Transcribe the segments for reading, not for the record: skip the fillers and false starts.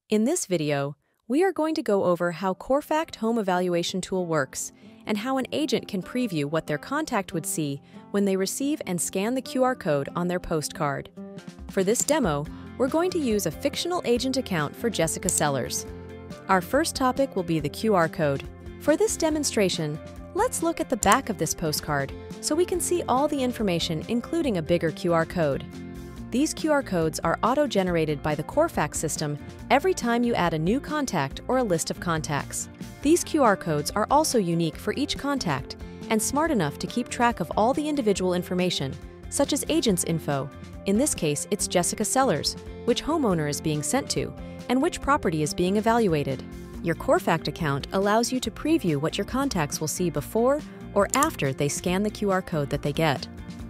In this video, we are going to go over how Corefact Home Evaluation tool works and how an agent can preview what their contact would see when they receive and scan the QR code on their postcard. For this demo, we're going to use a fictional agent account for Jessica Sellers. Our first topic will be the QR code. For this demonstration, let's look at the back of this postcard so we can see all the information, including a bigger QR code. These QR codes are auto-generated by the Corefact system every time you add a new contact or a list of contacts. These QR codes are also unique for each contact and smart enough to keep track of all the individual information, such as agent's info. In this case, it's Jessica Sellers, which homeowner is being sent to, and which property is being evaluated. Your Corefact account allows you to preview what your contacts will see before or after they scan the QR code that they get.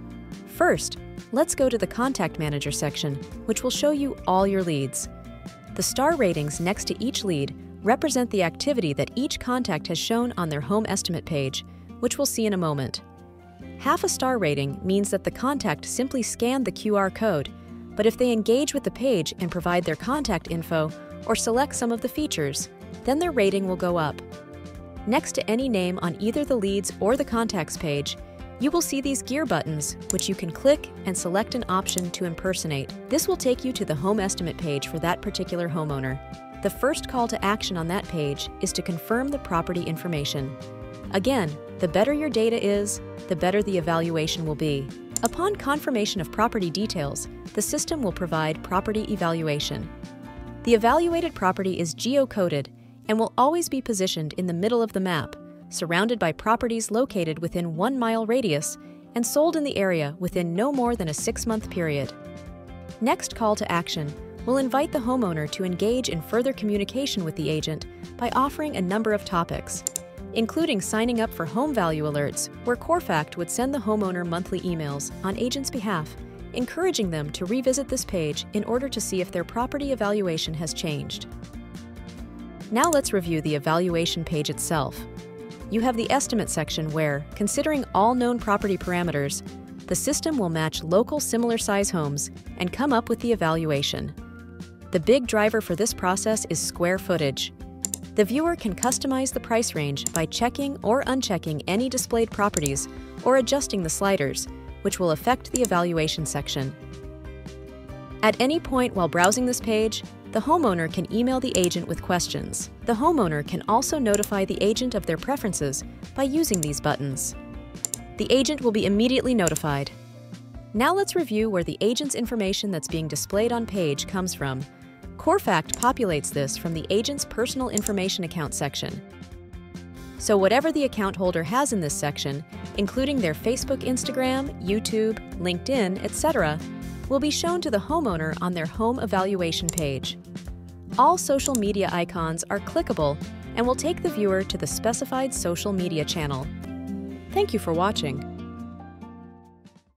First, let's go to the Contact Manager section, which will show you all your leads. The star ratings next to each lead represent the activity that each contact has shown on their home estimate page, which we'll see in a moment. Half a star rating means that the contact simply scanned the QR code, but if they engage with the page and provide their contact info or select some of the features, then their rating will go up. Next to any name on either the leads or the contacts page, you will see these gear buttons, which you can click and select an option to impersonate. This will take you to the home estimate page for that particular homeowner. The first call to action on that page is to confirm the property information. Again, the better your data is, the better the evaluation will be. Upon confirmation of property details, the system will provide property evaluation. The evaluated property is geocoded and will always be positioned in the middle of the map, surrounded by properties located within 1 mile radius and sold in the area within no more than a 6-month period. Next call to action will invite the homeowner to engage in further communication with the agent by offering a number of topics, including signing up for home value alerts, where Corefact would send the homeowner monthly emails on agent's behalf, encouraging them to revisit this page in order to see if their property evaluation has changed. Now let's review the evaluation page itself. You have the estimate section where, considering all known property parameters, the system will match local similar size homes and come up with the evaluation. The big driver for this process is square footage. The viewer can customize the price range by checking or unchecking any displayed properties or adjusting the sliders, which will affect the evaluation section. At any point while browsing this page, the homeowner can email the agent with questions. The homeowner can also notify the agent of their preferences by using these buttons. The agent will be immediately notified. Now let's review where the agent's information that's being displayed on page comes from. Corefact populates this from the agent's personal information account section. So whatever the account holder has in this section, including their Facebook, Instagram, YouTube, LinkedIn, etc., will be shown to the homeowner on their home evaluation page. All social media icons are clickable and will take the viewer to the specified social media channel. Thank you for watching.